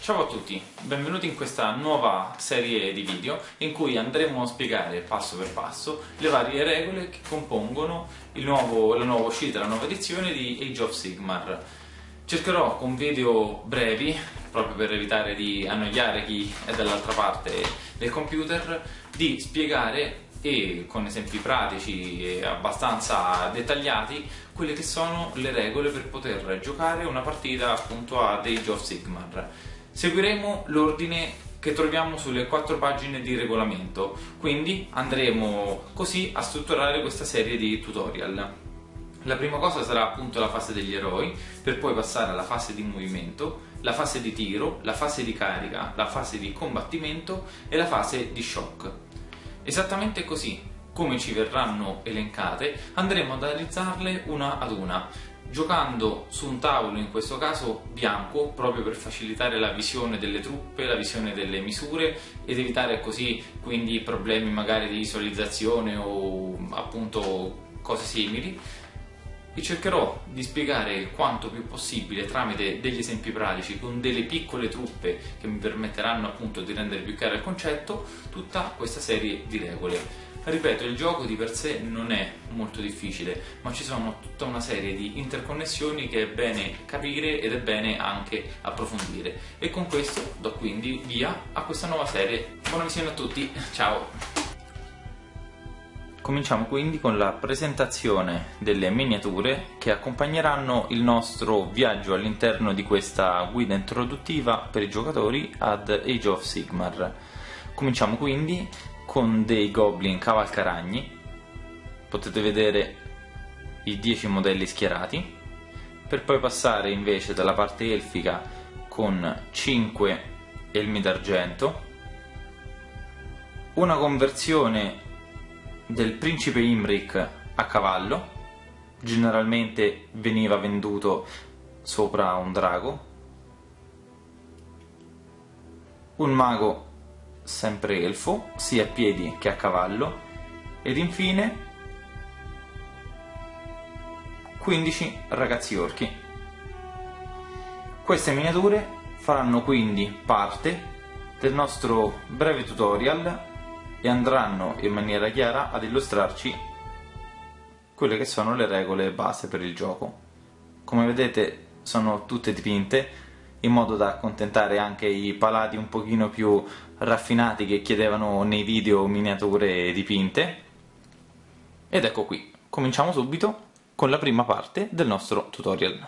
Ciao a tutti, benvenuti in questa nuova serie di video in cui andremo a spiegare passo per passo le varie regole che compongono la nuova uscita, la nuova edizione di Age of Sigmar. Cercherò con video brevi, proprio per evitare di annoiare chi è dall'altra parte del computer, di spiegare e con esempi pratici e abbastanza dettagliati quelle che sono le regole per poter giocare una partita appunto ad Age of Sigmar. Seguiremo l'ordine che troviamo sulle 4 pagine di regolamento, quindi andremo così a strutturare questa serie di tutorial. La prima cosa sarà appunto la fase degli eroi, per poi passare alla fase di movimento, la fase di tiro, la fase di carica, la fase di combattimento e la fase di shock. Esattamente così, come ci verranno elencate, andremo ad analizzarle una ad una, giocando su un tavolo, in questo caso bianco, proprio per facilitare la visione delle truppe, la visione delle misure ed evitare così quindi problemi magari di visualizzazione o appunto cose simili. Vi cercherò di spiegare quanto più possibile tramite degli esempi pratici con delle piccole truppe che mi permetteranno appunto di rendere più chiaro il concetto tutta questa serie di regole. Ripeto, il gioco di per sé non è molto difficile, ma ci sono tutta una serie di interconnessioni che è bene capire ed è bene anche approfondire. E con questo do quindi via a questa nuova serie. Buona visione a tutti, ciao! Cominciamo quindi con la presentazione delle miniature che accompagneranno il nostro viaggio all'interno di questa guida introduttiva per i giocatori ad Age of Sigmar. Cominciamo quindi con dei goblin cavalcaragni, potete vedere i 10 modelli schierati, per poi passare invece dalla parte elfica con 5 elmi d'argento, una conversione del principe Imric a cavallo, generalmente veniva venduto sopra un drago, un mago sempre elfo, sia a piedi che a cavallo, ed infine 15 ragazzi orchi. Queste miniature faranno quindi parte del nostro breve tutorial e andranno in maniera chiara ad illustrarci quelle che sono le regole base per il gioco. Come vedete sono tutte dipinte in modo da accontentare anche i palati un pochino più raffinati che chiedevano nei video miniature dipinte. Ed ecco qui, cominciamo subito con la prima parte del nostro tutorial.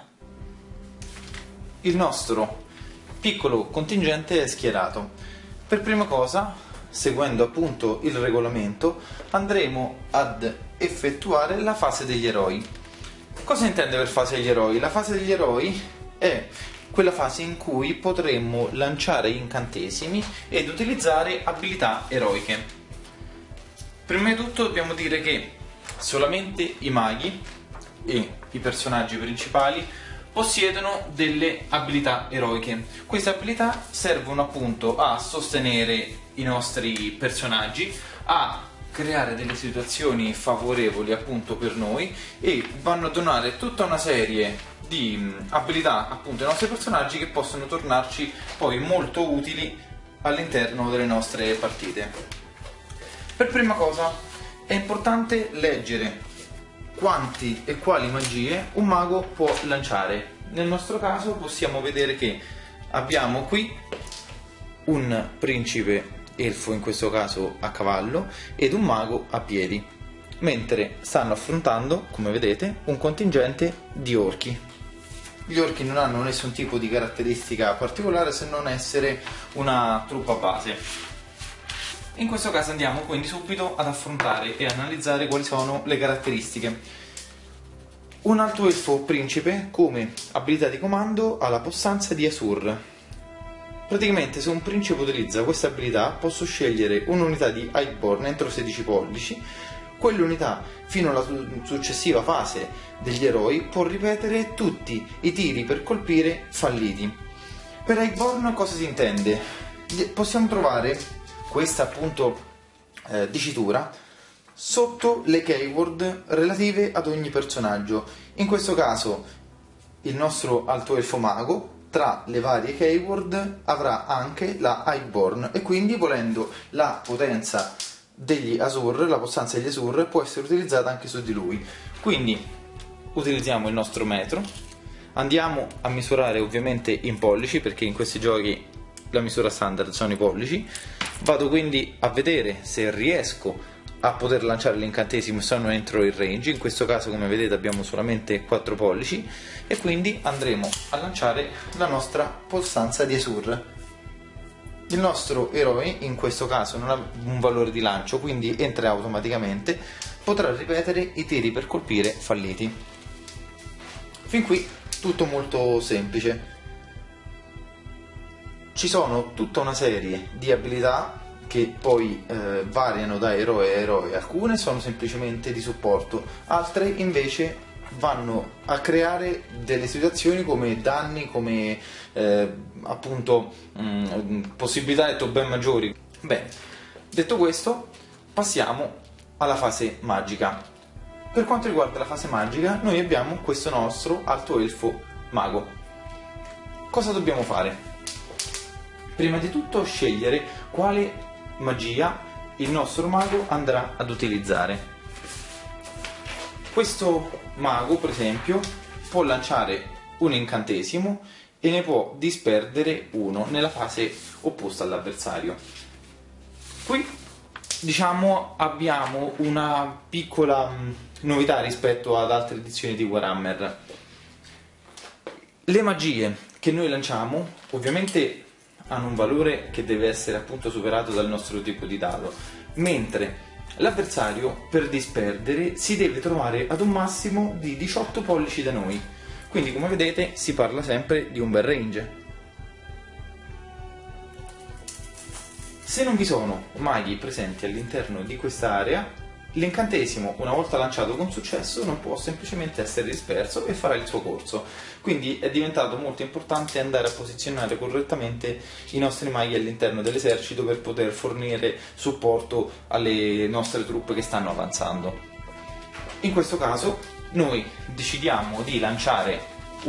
Il nostro piccolo contingente è schierato. Per prima cosa, seguendo appunto il regolamento, andremo ad effettuare la fase degli eroi. Cosa intende per fase degli eroi? La fase degli eroi è quella fase in cui potremmo lanciare incantesimi ed utilizzare abilità eroiche. Prima di tutto dobbiamo dire che solamente i maghi e i personaggi principali possiedono delle abilità eroiche. Queste abilità servono appunto a sostenere i nostri personaggi, a creare delle situazioni favorevoli appunto per noi e vanno a donare tutta una serie di abilità appunto ai nostri personaggi che possono tornarci poi molto utili all'interno delle nostre partite. Per prima cosa è importante leggere quanti e quali magie un mago può lanciare. Nel nostro caso possiamo vedere che abbiamo qui un principe elfo, in questo caso a cavallo, ed un mago a piedi, mentre stanno affrontando, come vedete, un contingente di orchi. Gli orchi non hanno nessun tipo di caratteristica particolare se non essere una truppa base. In questo caso andiamo quindi subito ad affrontare e analizzare quali sono le caratteristiche. Un alto elfo principe come abilità di comando ha la possanza di Asur. Praticamente se un principe utilizza questa abilità posso scegliere un'unità di Highborn entro 16 pollici. Quell'unità fino alla successiva fase degli eroi può ripetere tutti i tiri per colpire falliti. Per Highborn cosa si intende? Possiamo trovare questa appunto dicitura sotto le keyword relative ad ogni personaggio. In questo caso il nostro alto elfo mago tra le varie keyword avrà anche la Highborn, e quindi, volendo, la potenza degli Azur, la costanza degli Azur, può essere utilizzata anche su di lui. Quindi utilizziamo il nostro metro, andiamo a misurare ovviamente in pollici, perché in questi giochi la misura standard sono i pollici. Vado quindi a vedere se riesco a poter lanciare l'incantesimo, sono entro il range. In questo caso, come vedete, abbiamo solamente 4 pollici, e quindi andremo a lanciare la nostra postanza di Azur. Il nostro eroe in questo caso non ha un valore di lancio, quindi entra automaticamente, potrà ripetere i tiri per colpire falliti. Fin qui tutto molto semplice. Ci sono tutta una serie di abilità che poi variano da eroe a eroe. Alcune sono semplicemente di supporto, altre invece vanno a creare delle situazioni come danni, come appunto possibilità ben maggiori. Bene, detto questo, passiamo alla fase magica. Per quanto riguarda la fase magica, noi abbiamo questo nostro alto elfo mago. Cosa dobbiamo fare? Prima di tutto scegliere quale magia il nostro mago andrà ad utilizzare. Questo mago, per esempio, può lanciare un incantesimo e ne può disperdere uno nella fase opposta all'avversario. Qui, diciamo, abbiamo una piccola novità rispetto ad altre edizioni di Warhammer. Le magie che noi lanciamo ovviamente hanno un valore che deve essere appunto superato dal nostro tipo di dado, mentre l'avversario, per disperdere, si deve trovare ad un massimo di 18 pollici da noi. Quindi, come vedete, si parla sempre di un bel range. Se non vi sono maghi presenti all'interno di quest'area, l'incantesimo, una volta lanciato con successo, non può semplicemente essere disperso e farà il suo corso. Quindi è diventato molto importante andare a posizionare correttamente i nostri maghi all'interno dell'esercito per poter fornire supporto alle nostre truppe che stanno avanzando. In questo caso noi decidiamo di lanciare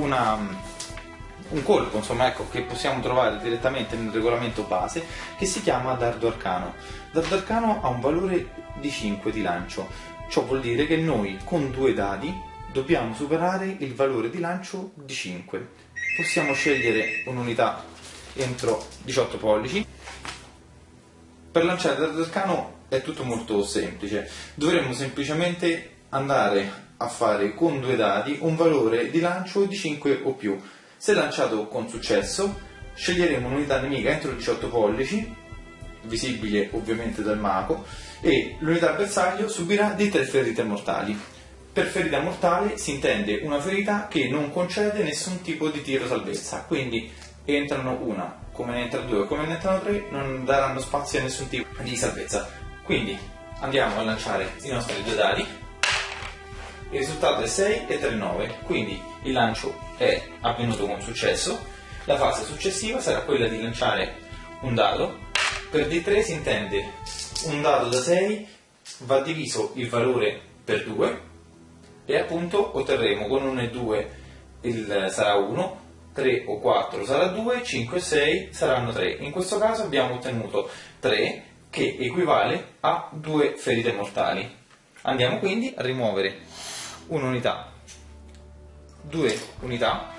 un colpo, insomma, ecco, che possiamo trovare direttamente nel regolamento base, che si chiama Dardo Arcano. Dardo Arcano ha un valore di 5 di lancio. Ciò vuol dire che noi con 2 dadi dobbiamo superare il valore di lancio di 5. Possiamo scegliere un'unità entro 18 pollici. Per lanciare Dardo Arcano è tutto molto semplice. Dovremmo semplicemente andare a fare con 2 dadi un valore di lancio di 5 o più. Se lanciato con successo, sceglieremo un'unità nemica entro 18 pollici, visibile ovviamente dal mago, e l'unità avversario subirà di 3 ferite mortali. Per ferita mortale si intende una ferita che non concede nessun tipo di tiro salvezza, quindi entrano una, come ne entra 2 o come ne entrano 3, non daranno spazio a nessun tipo di salvezza. Quindi andiamo a lanciare i nostri 2 dadi. Il risultato è 6 e 3, 9, quindi il lancio è avvenuto con successo. La fase successiva sarà quella di lanciare un dado. Per D3 si intende un dado da 6 va diviso il valore per 2 e appunto otterremo con 1 e 2 sarà 1, 3 o 4 sarà 2, 5 e 6 saranno 3. In questo caso abbiamo ottenuto 3, che equivale a 2 ferite mortali. Andiamo quindi a rimuovere un'unità, 2 unità,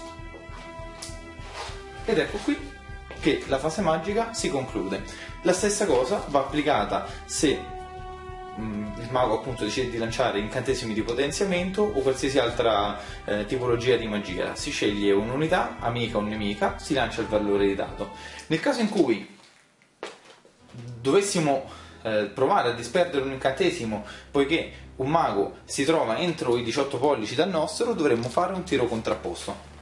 ed ecco qui che la fase magica si conclude. La stessa cosa va applicata se il mago appunto decide di lanciare incantesimi di potenziamento o qualsiasi altra tipologia di magia. Si sceglie un'unità, amica o nemica, si lancia il valore di dato. Nel caso in cui dovessimo provare a disperdere un incantesimo, poiché un mago si trova entro i 18 pollici dal nostro, dovremmo fare un tiro contrapposto.